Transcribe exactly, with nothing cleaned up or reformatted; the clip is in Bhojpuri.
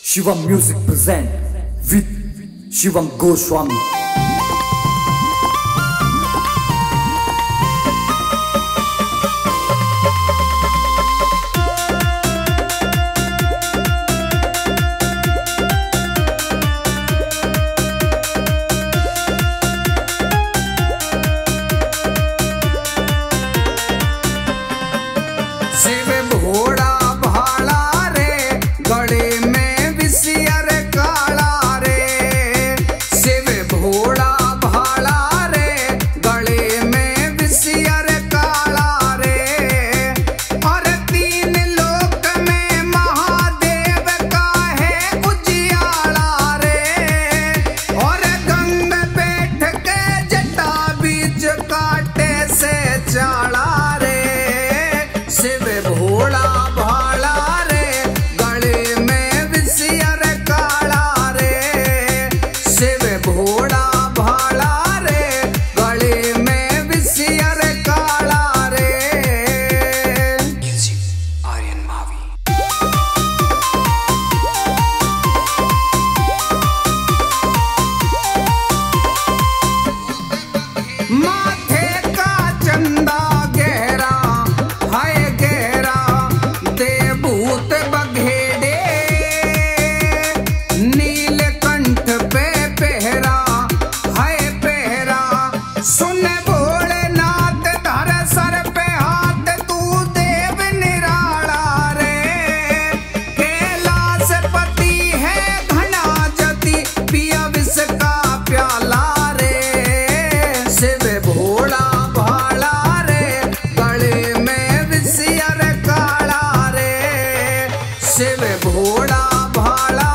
Shivam Music present with Shivam Goswami. Shiv Bhola भाला रे गले में विषियर काला रे। शिव भोला भाला रे गले में विषियर काला रे। और तीन लोक में महादेव का है उजियाला रे। और गंग बैठ के जटा बीच काटे से चाला रे। शिव भोला भाला रे गले में विषियर काला रे। शिव भोला भाला रे गले में विषियर काला रे। म्यूजिक आर्यन मावी। माथे का चंदा गहरा हाय गहरा देवभूत बघेड़े। नीलकंठ पे पहरा हाय पहरा। सुन भोलेनाथ धर सर पे हाथ तू देव निराला रे। कैलाशपति है घना जति पिया विष का प्याला रे। शिव भोला भाला रे गले में विषियर काला रे। शिव भोला भाला